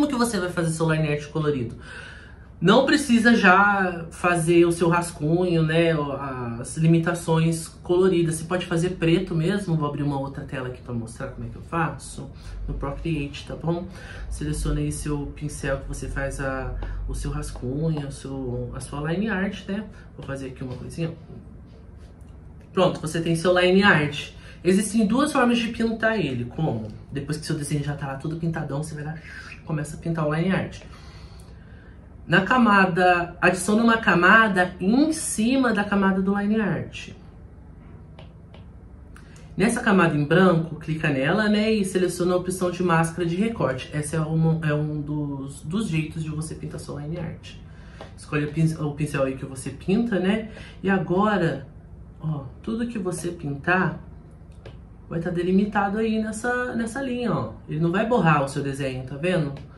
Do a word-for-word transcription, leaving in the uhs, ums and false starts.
Como que você vai fazer seu line art colorido? Não precisa já fazer o seu rascunho, né, as limitações coloridas. Você pode fazer preto mesmo. Vou abrir uma outra tela aqui para mostrar como é que eu faço no Procreate, tá bom? Selecione aí seu pincel que você faz a, o seu rascunho, a, seu, a sua line art, né? Vou fazer aqui uma coisinha. Pronto, você tem seu line art. Existem duas formas de pintar ele. Como? Depois que seu desenho já tá lá tudo pintadão, você vai lá e começa a pintar o line art. Na camada, adicione uma camada em cima da camada do line art. Nessa camada em branco, clica nela, né, e seleciona a opção de máscara de recorte. Esse é, uma, é um dos, dos jeitos de você pintar sua line art. Escolha o pincel, o pincel aí que você pinta, né, e agora, ó, tudo que você pintar vai estar delimitado aí nessa, nessa linha, ó. Ele não vai borrar o seu desenho, tá vendo?